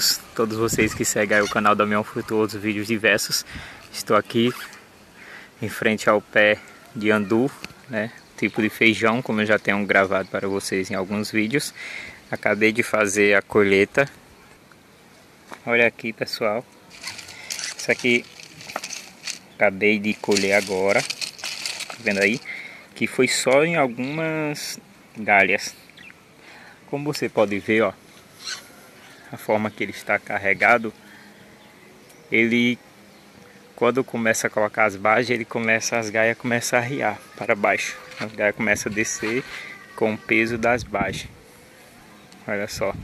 amigos, todos vocês que seguem aí o canal da Damião Frutuoso, vídeos diversos. Estou aqui em frente ao pé de andu, né? Tipo de feijão, como eu já tenho gravado para vocês em alguns vídeos. Acabei de fazer a colheita. Olha aqui, pessoal. Isso aqui acabei de colher agora. Tá vendo aí? Que foi só em algumas galhas. Como você pode ver, ó, a forma que ele está carregado, ele, quando começa a colocar as bagens, as galhas começam a arriar para baixo. As galhas começam a descer com o peso das bagens. Olha só.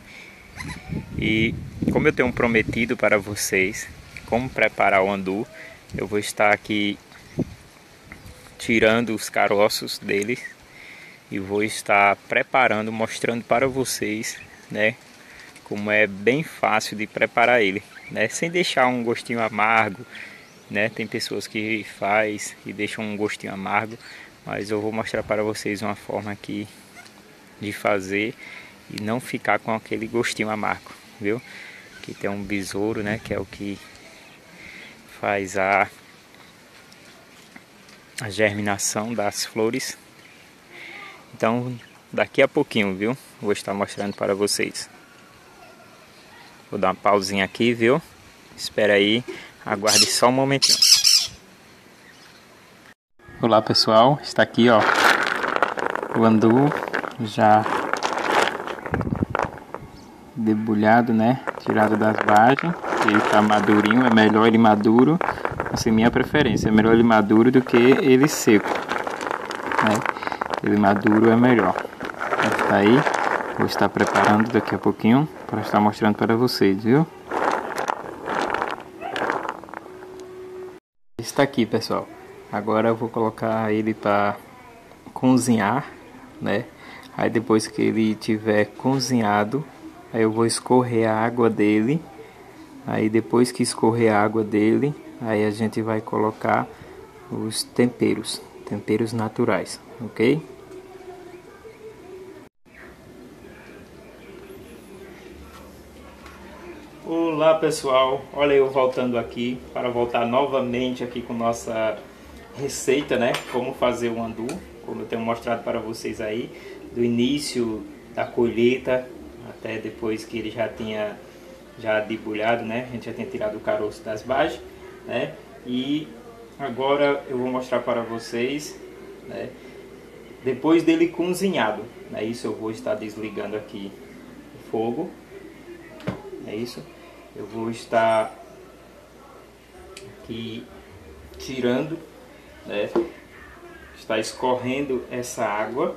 E como eu tenho prometido para vocês como preparar o andu, eu vou estar aqui tirando os caroços dele e vou estar preparando, mostrando para vocês, né, como é bem fácil de preparar ele, né, sem deixar um gostinho amargo, né? Tem pessoas que faz e deixam um gostinho amargo, mas eu vou mostrar para vocês uma forma aqui de fazer e não ficar com aquele gostinho amargo, viu? Aqui tem um besouro, né, que é o que faz a germinação das flores. Então, daqui a pouquinho, viu? Vou estar mostrando para vocês. Vou dar uma pausinha aqui, viu? Espera aí, aguarde só um momentinho. Olá, pessoal. Está aqui, ó, o andu já debulhado, né? Tirado das vagens. Ele está madurinho, é melhor ele maduro. Essa é minha preferência, é melhor ele maduro do que ele seco, né? Ele maduro é melhor. Tá aí, vou estar preparando daqui a pouquinho para estar mostrando para vocês, viu? Está aqui, pessoal. Agora eu vou colocar ele para cozinhar, né? Aí depois que ele tiver cozinhado, aí eu vou escorrer a água dele. Aí depois que escorrer a água dele, aí a gente vai colocar os temperos naturais, ok? Olá, pessoal, olha eu voltando aqui para voltar novamente aqui com nossa receita, né? Como fazer o andu, como eu tenho mostrado para vocês aí, do início da colheita até depois que ele já tinha debulhado, né? A gente já tinha tirado o caroço das bagens, né? E agora eu vou mostrar para vocês, né, depois dele cozinhado, né? Isso eu vou estar desligando aqui o fogo, é isso. Eu vou estar aqui tirando, né? Está escorrendo essa água.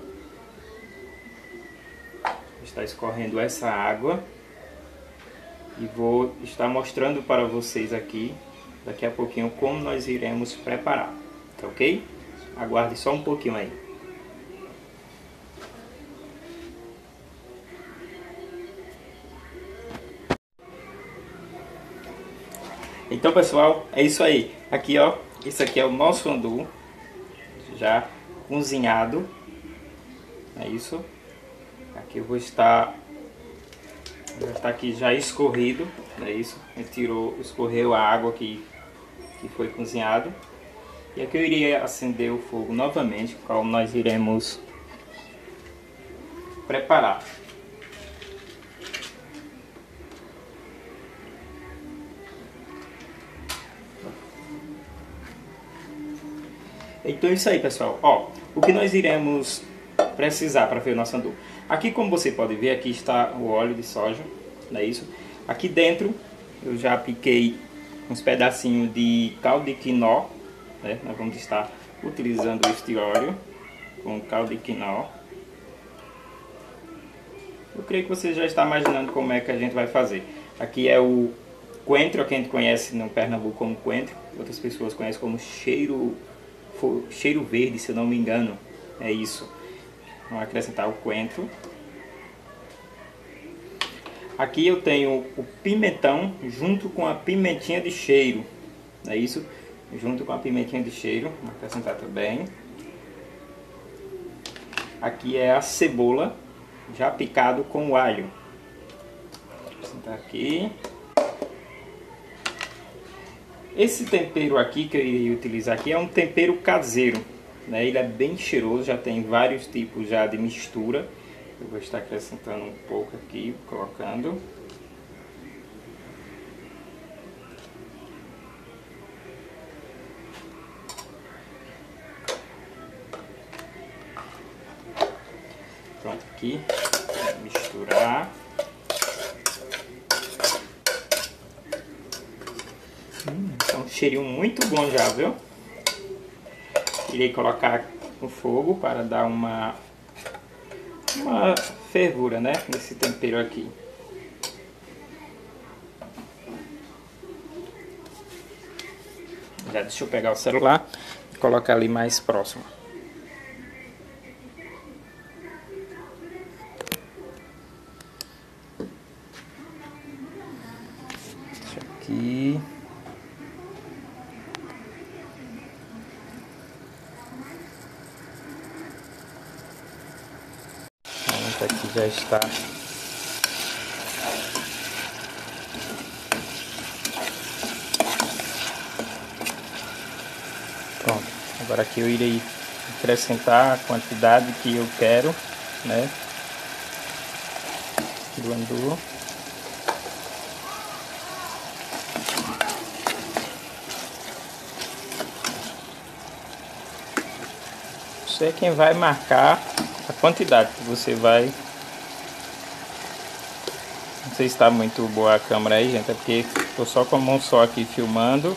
E vou estar mostrando para vocês aqui daqui a pouquinho como nós iremos preparar, tá ok? Aguarde só um pouquinho aí. Então, pessoal, é isso aí. Aqui, ó, isso aqui é o nosso andu já cozinhado. É isso. Aqui eu vou estar, já está aqui já escorrido, é isso. Escorreu a água que foi cozinhado. E aqui eu iria acender o fogo novamente, qual nós iremos preparar. Então é isso aí, pessoal. Ó, o que nós iremos precisar para fazer o nosso andu. Aqui, como você pode ver, aqui está o óleo de soja, não é isso? Aqui dentro eu já piquei uns pedacinhos de caldo de quinó, né? Nós vamos estar utilizando este óleo com caldo de quinó. Eu creio que você já está imaginando como é que a gente vai fazer. Aqui é o coentro, que a gente conhece no Pernambuco como coentro. Outras pessoas conhecem como cheiro verde, se eu não me engano. É isso. Vamos acrescentar o coentro. Aqui eu tenho o pimentão junto com a pimentinha de cheiro. É isso? Junto com a pimentinha de cheiro. Vamos acrescentar também. Aqui é a cebola já picado com o alho. Tá aqui. Esse tempero aqui que eu iria utilizar aqui é um tempero caseiro, né? Ele é bem cheiroso, já tem vários tipos já de mistura. Eu vou estar acrescentando um pouco aqui, colocando. Pronto, aqui, misturar. Então, um cheirinho muito bom já, viu? Irei colocar no fogo para dar uma fervura, né, nesse tempero aqui. Já deixa eu pegar o celular e colocar ali mais próximo. Deixa aqui. Pronto, aqui já está. Pronto, agora aqui eu irei acrescentar a quantidade que eu quero, né, do andu. Você é quem vai marcar a quantidade que você vai. Não sei se está muito boa a câmera aí, gente, é porque estou só com a mão só aqui filmando.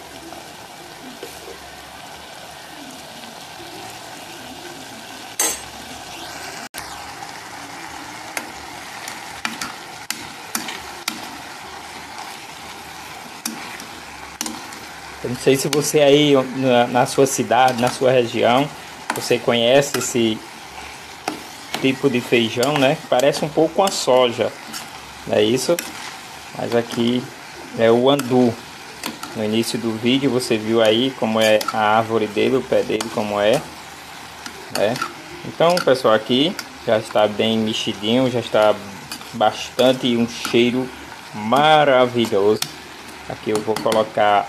Eu não sei se você aí na sua cidade, na sua região, você conhece esse tipo de feijão, né? Parece um pouco com a soja, não é isso? Mas aqui é o andu. No início do vídeo você viu aí como é a árvore dele, o pé dele como é, né? Então, pessoal, aqui já está bem mexidinho, já está bastante e um cheiro maravilhoso. Aqui eu vou colocar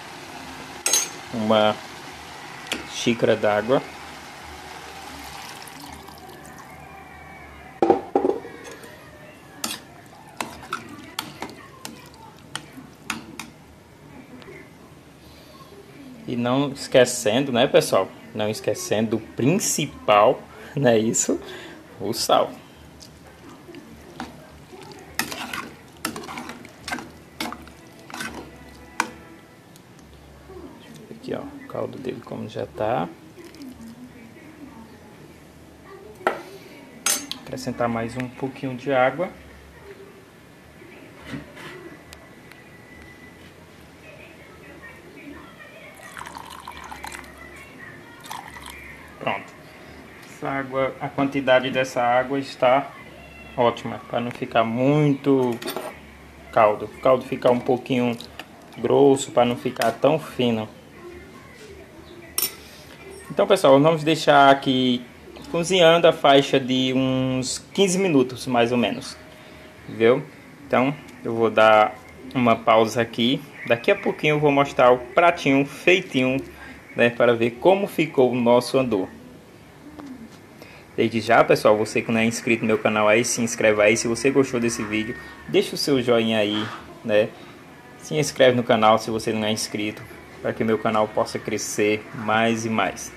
uma xícara d'água. E não esquecendo, né, pessoal? Não esquecendo do principal, não é isso? O sal. Aqui, ó, o caldo dele como já tá. Acrescentar mais um pouquinho de água. Pronto. Essa água, a quantidade dessa água está ótima, para não ficar muito caldo. O caldo ficar um pouquinho grosso, para não ficar tão fino. Então, pessoal, vamos deixar aqui cozinhando a faixa de uns 15 minutos, mais ou menos. Viu? Então, eu vou dar uma pausa aqui. Daqui a pouquinho eu vou mostrar o pratinho feitinho, né, para ver como ficou o nosso andu. Desde já, pessoal, você que não é inscrito no meu canal aí, se inscreve aí. Se você gostou desse vídeo, deixa o seu joinha aí, né? Se inscreve no canal se você não é inscrito, para que meu canal possa crescer mais e mais.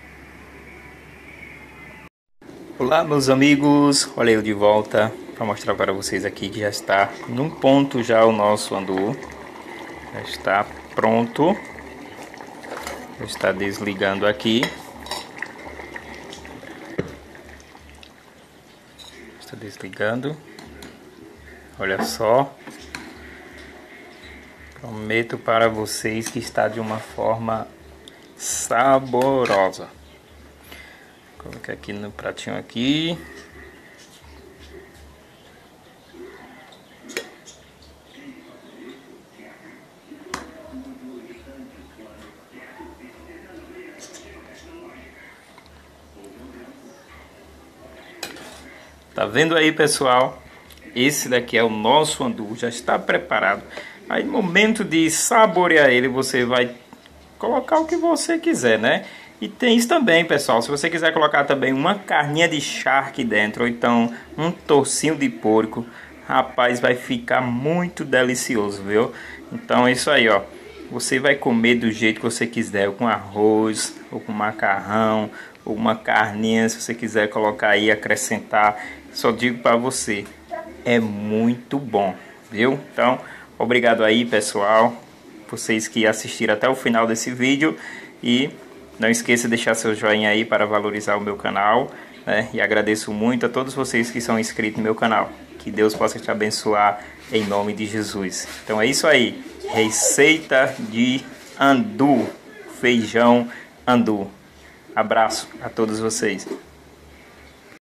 Olá, meus amigos, olha eu de volta para mostrar para vocês aqui que já está num ponto já o nosso andu. Já está pronto. Já está desligando aqui. Está desligando. Olha só. Prometo para vocês que está de uma forma saborosa. Coloquei aqui no pratinho aqui. Tá vendo aí, pessoal? esse daqui é o nosso andu, já está preparado. Aí no momento de saborear ele, você vai colocar o que você quiser, né? E tem isso também, pessoal, se você quiser colocar também uma carninha de charque dentro, ou então um tocinho de porco, rapaz, vai ficar muito delicioso, viu? Então é isso aí, ó. Você vai comer do jeito que você quiser, ou com arroz, ou com macarrão, ou uma carninha, se você quiser colocar aí, acrescentar. Só digo para você, é muito bom, viu? Então, obrigado aí, pessoal, vocês que assistiram até o final desse vídeo. E não esqueça de deixar seu joinha aí para valorizar o meu canal, né? E agradeço muito a todos vocês que são inscritos no meu canal. Que Deus possa te abençoar em nome de Jesus. Então é isso aí. Receita de andu, feijão andu. Abraço a todos vocês.